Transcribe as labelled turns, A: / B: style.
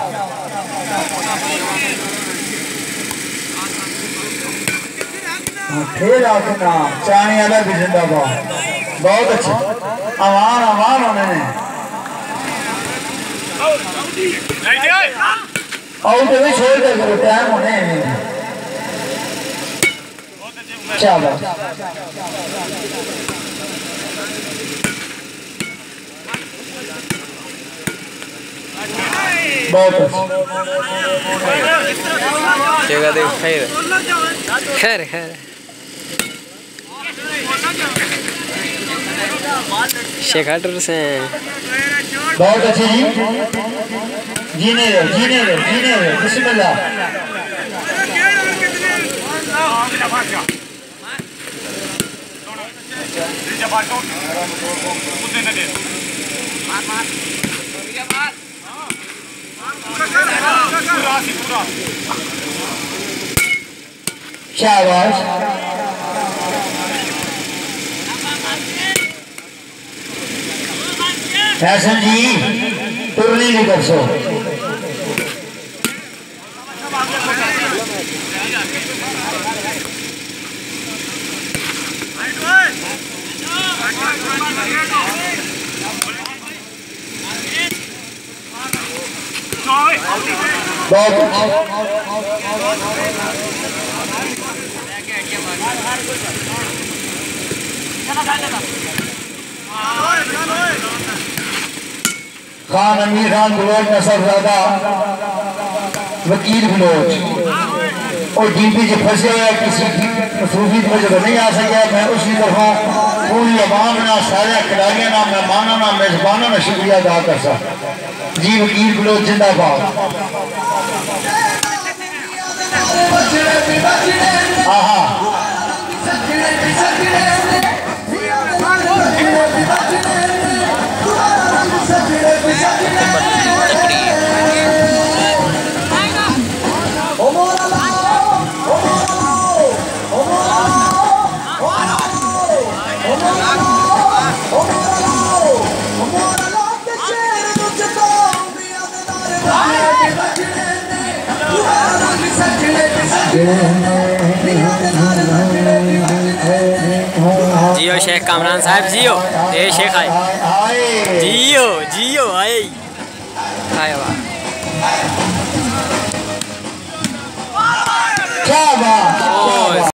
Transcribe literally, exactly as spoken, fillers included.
A: फिर आखना चाणी वाला भी जिंदाबाद, बहुत अच्छे आवान आवान उन्होंने आउट भी छोड़ दे करो टाइम होने चलो बहुत
B: अच्छे खैर खैर खैर शेखाटर से
A: बहुत अच्छे जी, जीने रहे जीने रहे जीने रहे बिस्मिल्लाह। शाबाश हसन जी, तुरनी नहीं कर सो बहुत खान अमीर खान बलोच नसरजादा वकील बलोच और डीपी से फंसे हुए किसी मसरूफी की वजह नहीं आ सका। मैं उसी तरह पूरी अवाम ना सारे खिलाड़ियों ना मेहमानों ना मेजबानों ना शुक्रिया अदा कर सकता जी। वकील बलोच जिंदाबाद। हाँ हाँ
B: जियो शेख कामरान साहब जियो, ये शेख आए जियो जियो आए आए वाह
A: क्या बात।